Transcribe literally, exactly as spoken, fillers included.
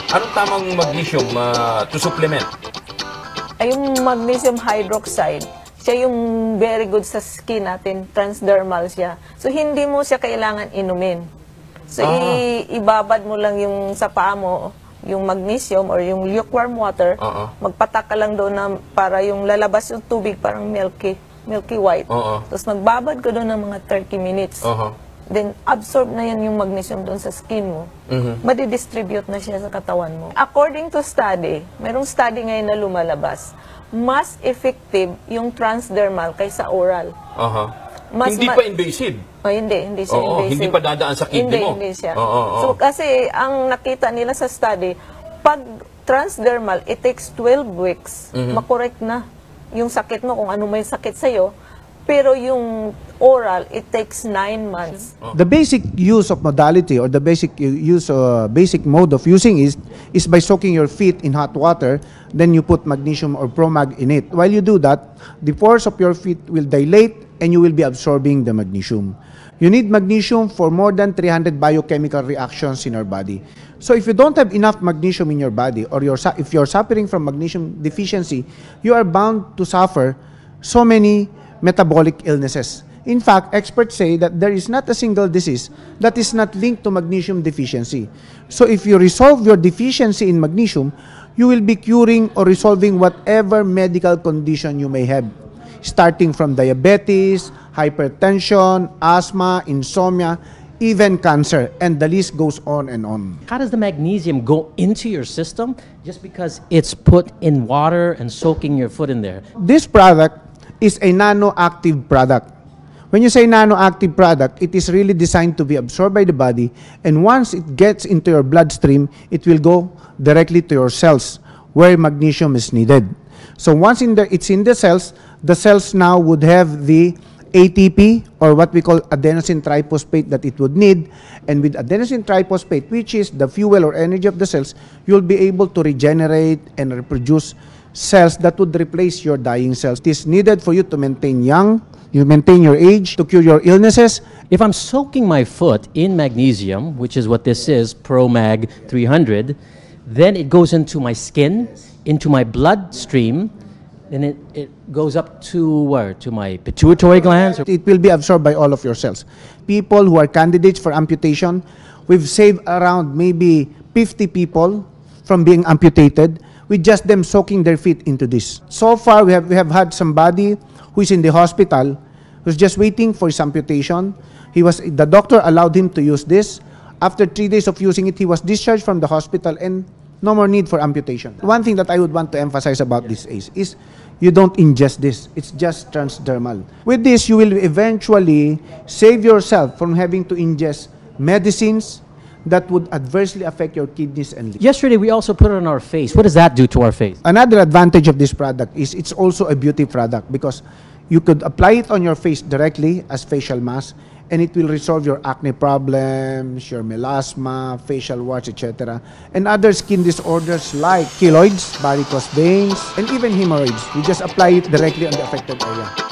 Anong tamang magnesium uh, to supplement? Ay, yung magnesium hydroxide, siya yung very good sa skin natin, transdermal siya. So, hindi mo siya kailangan inumin. So, Ah. i- ibabad mo lang yung sa paa mo, yung magnesium or yung lukewarm water, Oo. magpatak ka lang doon na para yung lalabas yung tubig, parang milky, milky white. Oo. Tapos magbabad ko doon ng mga thirty minutes. Uh-huh. Then, absorb na yan yung magnesium doon sa skin mo. Mhm. Madidistribute na siya sa katawan mo. According to study, merong study ngayon na lumalabas, mas effective yung transdermal kaysa oral. Uh-huh. Mas Hindi ma- pa invasive. Oh, hindi, hindi siya Oo, invasive. hindi pa dadaan sa kidney hindi, mo. Hindi, siya. Oo, oo. So, kasi ang nakita nila sa study, pag transdermal, it takes twelve weeks, Mhm. makorek na yung sakit mo, kung ano may sakit sa'yo. Pero yung oral, it takes nine months. The basic use of modality or the basic u- use uh, basic mode of using is is by soaking your feet in hot water, then you put magnesium or Promag in it. While you do that, the pores of your feet will dilate and you will be absorbing the magnesium. You need magnesium for more than three hundred biochemical reactions in our body. So if you don't have enough magnesium in your body, or you're su- if you're suffering from magnesium deficiency, you are bound to suffer so many metabolic illnesses. In fact, experts say that there is not a single disease that is not linked to magnesium deficiency. So if you resolve your deficiency in magnesium, you will be curing or resolving whatever medical condition you may have, starting from diabetes, hypertension, asthma, insomnia, even cancer, and the list goes on and on. How does the magnesium go into your system just because it's put in water and soaking your foot in there? This product is a nano-active product. When you say nano-active product, it is really designed to be absorbed by the body, and once it gets into your bloodstream, it will go directly to your cells where magnesium is needed. So once in the, it's in the cells, the cells now would have the A T P, or what we call adenosine triphosphate, that it would need, and with adenosine triphosphate, which is the fuel or energy of the cells, you'll be able to regenerate and reproduce cells that would replace your dying cells. It is needed for you to maintain young, you maintain your age, to cure your illnesses. If I'm soaking my foot in magnesium, which is what this is, ProMag three hundred, then it goes into my skin, into my bloodstream, and it, it goes up to where? To my pituitary glands? It will be absorbed by all of your cells. People who are candidates for amputation, we've saved around maybe fifty people from being amputated with just them soaking their feet into this. So far, we have, we have had somebody who is in the hospital, who's just waiting for his amputation. He was, the doctor allowed him to use this. After three days of using it, he was discharged from the hospital and no more need for amputation. One thing that I would want to emphasize about this is, is you don't ingest this. It's just transdermal. With this, you will eventually save yourself from having to ingest medicines that would adversely affect your kidneys and liver. Yesterday, we also put it on our face. What does that do to our face? Another advantage of this product is it's also a beauty product, because you could apply it on your face directly as facial mask, and it will resolve your acne problems, your melasma, facial warts, et cetera, and other skin disorders like keloids, varicose veins, and even hemorrhoids. You just apply it directly on the affected area.